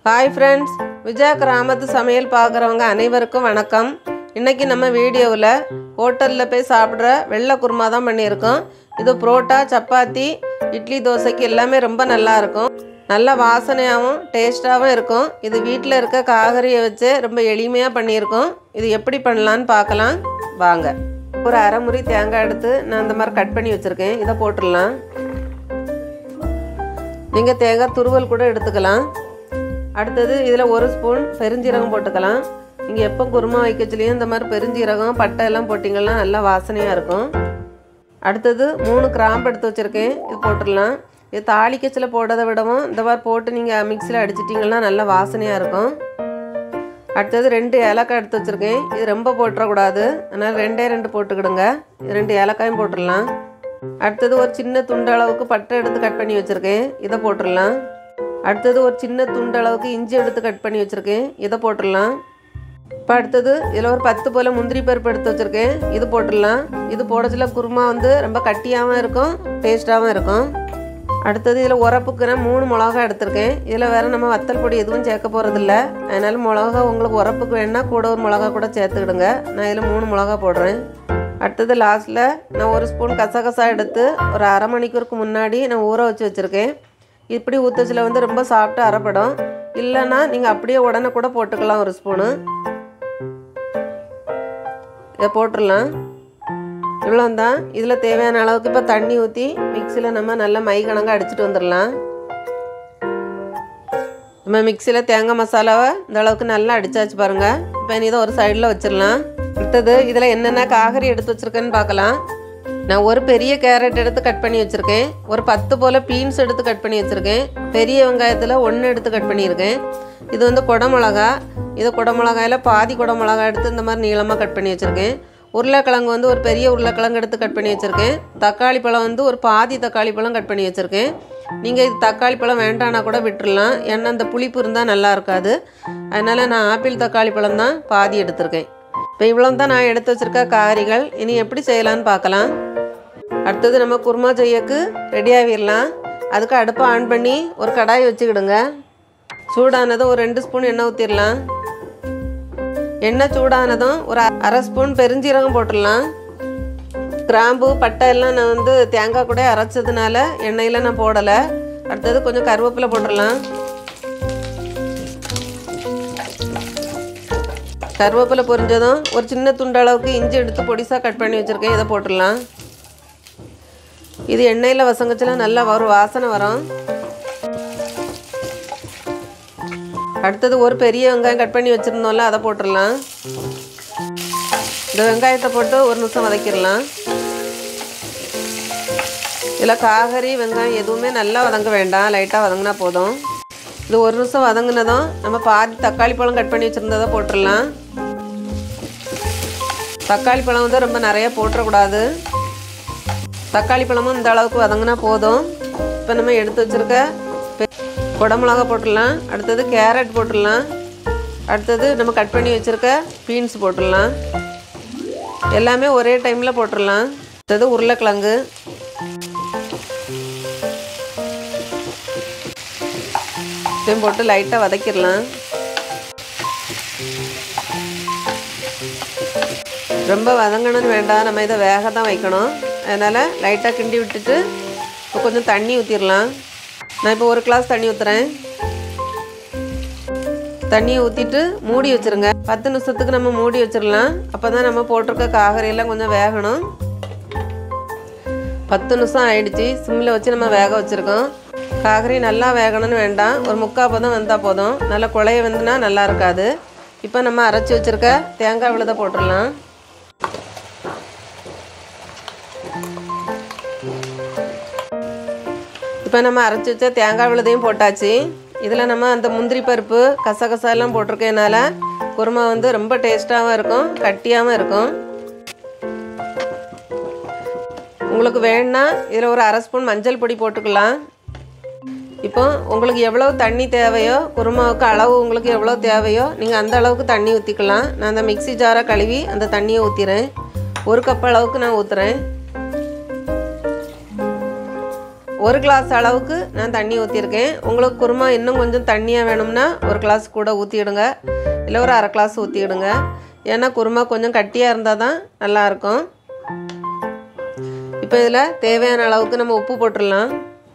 Hi friends, Vijaya கிராமத்து சமையல் பார்க்குறவங்க அனைவருக்கும் வணக்கம். இன்றைக்கி நம்ம வீடியோவில் ஹோட்டலில் போய் சாப்பிட்ற வெள்ளை குருமா தான் பண்ணியிருக்கோம். இது புரோட்டா, சப்பாத்தி, இட்லி, தோசைக்கு எல்லாமே ரொம்ப நல்லாயிருக்கும். நல்ல வாசனையாகவும் டேஸ்ட்டாகவும் இருக்கும். இது வீட்டில் இருக்க காய்கறியை வச்சு ரொம்ப எளிமையாக பண்ணியிருக்கோம். இது எப்படி பண்ணலான்னு பார்க்கலாம் வாங்க. ஒரு அரை முறி தேங்காய் எடுத்து நான் இந்த மாதிரி கட் பண்ணி வச்சுருக்கேன். இதை போட்டுடலாம். நீங்கள் தேங்காய் துருவல் கூட எடுத்துக்கலாம். அடுத்தது இதில் ஒரு ஸ்பூன் பெருஞ்சீரகம் போட்டுக்கலாம். நீங்கள் எப்போ குருமா வைக்கச்சுலேயும் இந்த மாதிரி பெருஞ்சீரகம், பட்டை எல்லாம் போட்டிங்கன்னா நல்லா வாசனையாக இருக்கும். அடுத்தது 3 கிராம்பு எடுத்து வச்சுருக்கேன். இது போட்டுடலாம். இது தாளிக்கச்சில் போட்டதை விடவும் இந்த மாதிரி போட்டு நீங்கள் மிக்சியில் அடிச்சிட்டிங்கன்னா நல்லா வாசனையாக இருக்கும். அடுத்தது 2 ஏலக்காய் எடுத்து வச்சுருக்கேன். இது ரொம்ப போட்டுறக்கூடாது, அதனால் 2 போட்டுக்கிடுங்க. 2 ஏலக்காயும் போட்டுடலாம். அடுத்தது ஒரு சின்ன துண்டு அளவுக்கு பட்டை எடுத்து கட் பண்ணி வச்சுருக்கேன். இதை போட்டுடலாம். அடுத்தது ஒரு சின்ன துண்டு அளவுக்கு இஞ்சி எடுத்து கட் பண்ணி வச்சுருக்கேன். இதை போட்டுடலாம். இப்போ அடுத்தது இதில் ஒரு 10 போல் முந்திரி பருப்பு எடுத்து வச்சுருக்கேன். இது போட்டுடலாம். இது போடச்சில் குருமா ரொம்ப கட்டியாகவும் இருக்கும், டேஸ்ட்டாகவும் இருக்கும். அடுத்தது இதில் உரப்புக்கு நான் 3 மிளகா எடுத்திருக்கேன். இதில் வேறு நம்ம வத்தல் பொடி எதுவும் சேர்க்க போகிறதில்ல, அதனால் மிளகா உங்களுக்கு உரப்புக்கு வேணுன்னா கூட ஒரு மிளகா கூட சேர்த்துக்கிடுங்க. நான் இதில் 3 மிளகா போடுறேன். அடுத்தது லாஸ்ட்டில் நான் ஒரு ஸ்பூன் கசகசா எடுத்து ஒரு அரை மணிக்கூருக்கு முன்னாடி நான் ஊற வச்சு வச்சுருக்கேன். இப்படி ஊற்றச்சில் ரொம்ப சாஃப்டாக அரைப்படும். இல்லைன்னா நீங்கள் அப்படியே உடனே கூட போட்டுக்கலாம். ஒரு ஸ்பூனு இதை போட்டுடலாம். இவ்வளோ தான். இதில் தேவையான அளவுக்கு இப்போ தண்ணி ஊற்றி மிக்சியில் நம்ம நல்லா மை கணக்காக அடிச்சுட்டு வந்துடலாம். நம்ம மிக்சியில் தேங்காய் மசாலாவை இந்த அளவுக்கு நல்லா அடித்தாச்சு பாருங்கள். இப்போ இனி இதை ஒரு சைடில் வச்சிடலாம். அடுத்தது இதில் என்னென்ன காய்கறி எடுத்து வச்சுருக்கேன்னு பார்க்கலாம். நான் ஒரு பெரிய கேரட் எடுத்து கட் பண்ணி வச்சுருக்கேன். ஒரு 10 போல் பீன்ஸ் எடுத்து கட் பண்ணி வச்சுருக்கேன். பெரிய வெங்காயத்தில் 1 எடுத்து கட் பண்ணியிருக்கேன். இது குடமிளகா. இது குடமிளகாயில் பாதி குடமிளகா எடுத்து இந்த மாதிரி நீளமாக கட் பண்ணி வச்சுருக்கேன். உருளைக்கிழங்கு ஒரு பெரிய உருளைக்கிழங்கு எடுத்து கட் பண்ணி வச்சுருக்கேன். தக்காளி பழம் ஒரு பாதி தக்காளி பழம் கட் பண்ணி வச்சுருக்கேன். நீங்கள் இது தக்காளி பழம் வேண்டானா கூட விட்டுடலாம், ஏன்னா அந்த புளிப்பு இருந்தால் நல்லா இருக்காது. அதனால் நான் ஆப்பிள் தக்காளி பழம் தான் பாதி எடுத்திருக்கேன். இப்போ இவ்வளோ தான் நான் எடுத்து வச்சுருக்க காய்கறிகள். இனி எப்படி செய்யலான்னு பார்க்கலாம். அடுத்தது நம்ம குருமா செய்யக்கு ரெடி ஆகிடலாம். அதுக்கு அடுப்பை ஆன் பண்ணி ஒரு கடாய் வச்சுக்கிடுங்க. சூடானதும் ஒரு 2 ஸ்பூன் எண்ணெய் ஊற்றிடலாம். எண்ணெய் சூடானதும் ஒரு அரை ஸ்பூன் பெருஞ்சீரகம் போட்டுடலாம். கிராம்பு, பட்டை எல்லாம் நான் தேங்காய் கூட அரைச்சதுனால எண்ணெயில் நான் போடலை. அடுத்தது கொஞ்சம் கருவேப்பிலை போட்டுடலாம். கருவேப்பிலை பொரிஞ்சதும் ஒரு சின்ன துண்டு அளவுக்கு இஞ்சி எடுத்து பொடிசாக கட் பண்ணி வச்சுருக்கேன். இதை போட்டுடலாம். இது எண்ணெயில் வசங்கச்சில் நல்லா ஒரு வாசனை வரும். அடுத்தது ஒரு பெரிய வெங்காயம் கட் பண்ணி வச்சுருந்தோம்ல, அதை போட்டுடலாம். இந்த வெங்காயத்தை போட்டு ஒரு நிமிஷம் வதக்கிடலாம். இதில் காய்கறி, வெங்காயம் எதுவுமே நல்லா வதங்க வேண்டாம், லைட்டாக வதங்கினா போதும். இது ஒரு நிமிஷம் வதங்கினதும் நம்ம பாதி தக்காளி பழம் கட் பண்ணி வச்சுருந்ததை போட்டுடலாம். தக்காளி பழம் ரொம்ப நிறைய போட்டுறக்கூடாது. தக்காளி பழமும் இந்த அளவுக்கு வதங்கினா போதும். இப்போ நம்ம எடுத்து வச்சுருக்க குடமிளகா போட்டுடலாம். அடுத்தது கேரட் போட்டுடலாம். அடுத்தது நம்ம கட் பண்ணி வச்சுருக்க பீன்ஸ் போட்டுடலாம். எல்லாமே ஒரே டைமில் போட்டுடலாம். அடுத்தது உருளைக்கிழங்கு. இதையும் போட்டு லைட்டாக வதக்கிடலாம். ரொம்ப வதங்கணும்னு வேண்டாம், நம்ம இதை வேக தான் வைக்கணும். அதனால் லைட்டாக கிண்டி விட்டுட்டு இப்போ கொஞ்சம் தண்ணி ஊற்றிடலாம். நான் இப்போ 1 கிளாஸ் தண்ணி ஊற்றுறேன். தண்ணியை ஊற்றிட்டு மூடி வச்சுருங்க. 10 நிமிஷத்துக்கு நம்ம மூடி வச்சிடலாம். அப்போ தான் நம்ம போட்டிருக்க காய்கறியெல்லாம் கொஞ்சம் வேகணும். 10 நிமிஷம் ஆயிடுச்சு. சிம்மில் வச்சு நம்ம வேக வச்சுருக்கோம். காய்கறி நல்லா வேகணும்னு வேண்டாம், ஒரு 3/4 பதம் வந்தால் போதும். நல்லா குழைய வந்துன்னா நல்லா இருக்காது. இப்போ நம்ம அரைச்சி வச்சுருக்க தேங்காய் விழுதை போட்டுடலாம். இப்போ நம்ம அரைச்சி வச்ச தேங்காய் விழுதையும் போட்டாச்சு. இதில் நம்ம அந்த முந்திரி பருப்பு, கசகசா எல்லாம் போட்டிருக்கனால குருமா ரொம்ப டேஸ்ட்டாகவும் இருக்கும், கட்டியாகவும் இருக்கும். உங்களுக்கு வேணுன்னா இதில் ஒரு அரை ஸ்பூன் மஞ்சள் பொடி போட்டுக்கலாம். இப்போ உங்களுக்கு எவ்வளோ தண்ணி தேவையோ, குருமாவுக்கு அளவு உங்களுக்கு எவ்வளோ தேவையோ நீங்கள் அந்த அளவுக்கு தண்ணி ஊற்றிக்கலாம். நான் அந்த மிக்ஸி ஜாரை கழுவி அந்த தண்ணியை ஊற்றிடுறேன். 1 கப் அளவுக்கு நான் ஊற்றுறேன். 1 கிளாஸ் அளவுக்கு நான் தண்ணி ஊற்றிருக்கேன். உங்களுக்கு குருமா இன்னும் கொஞ்சம் தண்ணியாக வேணும்னா 1 கிளாஸ் கூட ஊற்றிடுங்க, இல்லை ஒரு அரை கிளாஸ் ஊற்றிடுங்க. ஏன்னா குருமா கொஞ்சம் கட்டியாக இருந்தால் தான் நல்லாயிருக்கும். இப்போ இதில் தேவையான அளவுக்கு நம்ம உப்பு போட்டுடலாம்.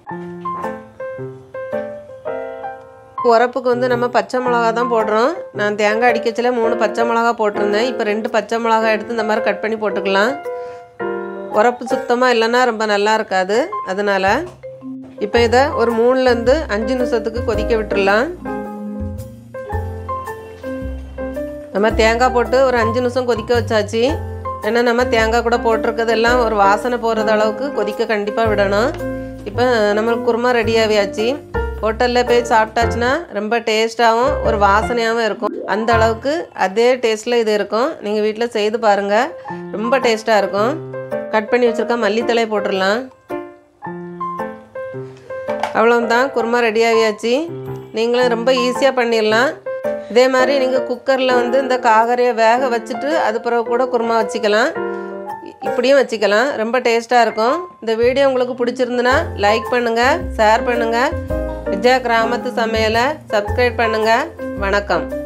உரப்புக்கு வந்து நம்ம பச்சை மிளகா தான் போடுறோம். நான் தேங்காய் அடிக்கச்சில் 3 பச்சை மிளகா போட்டிருந்தேன். இப்போ 2 பச்சை மிளகா எடுத்து இந்த மாதிரி கட் பண்ணி போட்டுக்கலாம். உரப்பு சுத்தமாக இல்லைன்னா ரொம்ப நல்லா இருக்காது. அதனால் இப்போ இதை ஒரு 3லேருந்து 5 நிமிஷத்துக்கு கொதிக்க விட்டுடலாம். நம்ம தேங்காய் போட்டு ஒரு 5 நிமிஷம் கொதிக்க வச்சாச்சு. ஏன்னா நம்ம தேங்காய் கூட போட்டிருக்கிறதெல்லாம் ஒரு வாசனை போகிறது அளவுக்கு கொதிக்க கண்டிப்பாக விடணும். இப்போ நம்மளுக்கு குருமா ரெடியாகியாச்சு. ஹோட்டலில் போய் சாப்பிட்டாச்சுன்னா ரொம்ப டேஸ்ட்டாகவும் ஒரு வாசனையாகவும் இருக்கும். அந்த அளவுக்கு அதே டேஸ்ட்டில் இது இருக்கும். நீங்கள் வீட்டில் செய்து பாருங்கள், ரொம்ப டேஸ்ட்டாக இருக்கும். கட் பண்ணி வச்சுருக்க மல்லித்தலை போட்டுடலாம். அவ்வளோதான், குருமா ரெடியாகியாச்சு. நீங்களும் ரொம்ப ஈஸியாக பண்ணிடலாம். இதே மாதிரி நீங்கள் குக்கரில் வந்து இந்த காகரையை வேக வச்சுட்டு அது பிறகு கூட குருமா வச்சுக்கலாம், இப்படியும் வச்சுக்கலாம். ரொம்ப டேஸ்ட்டாக இருக்கும். இந்த வீடியோ உங்களுக்கு பிடிச்சிருந்துன்னா லைக் பண்ணுங்கள், ஷேர் பண்ணுங்கள். விஜயா கிராமத்து சமையலை சப்ஸ்கிரைப் பண்ணுங்கள். வணக்கம்.